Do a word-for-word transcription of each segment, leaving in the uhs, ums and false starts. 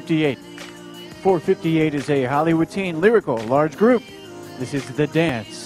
fifty-eight. four fifty-eight is a Hollywood teen lyrical large group. This is The Dance.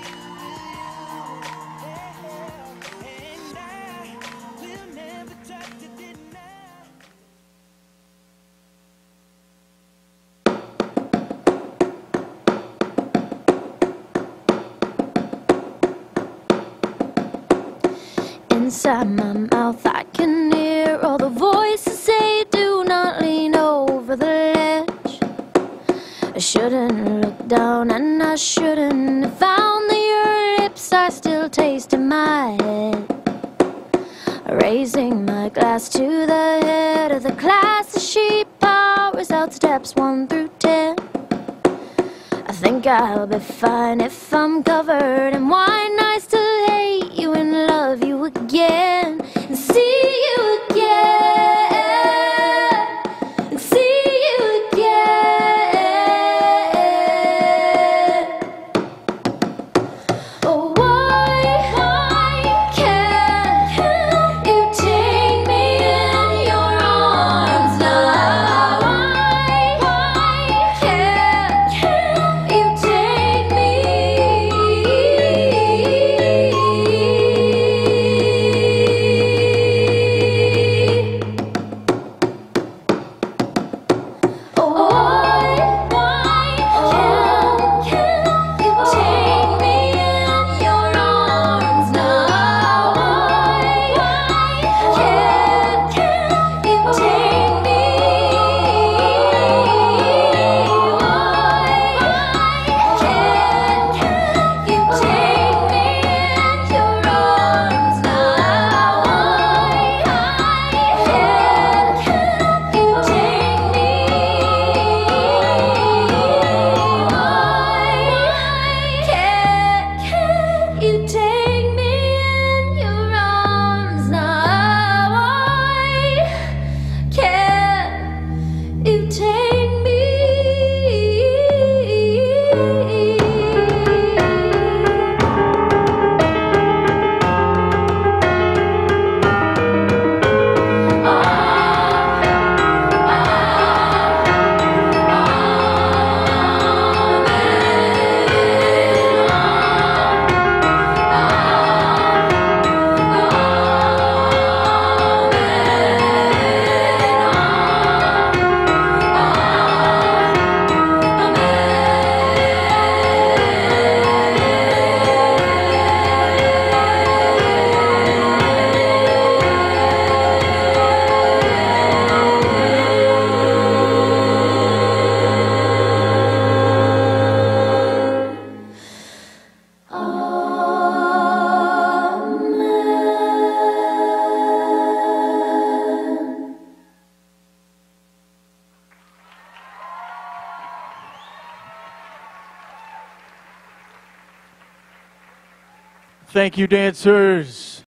Inside my mouth I can hear all the voices say, do not lean over the ledge. I shouldn't look down and I shouldn't have found that your lips are still taste in my head. Raising my glass to the head of the class as she powers out steps one through ten. I think I'll be fine if I'm covered in wine. I still hate you and love you again, and see you again, and see you again. Oh, why, why can't you take me in your arms now? Why, why can't you take me? Thank you, dancers.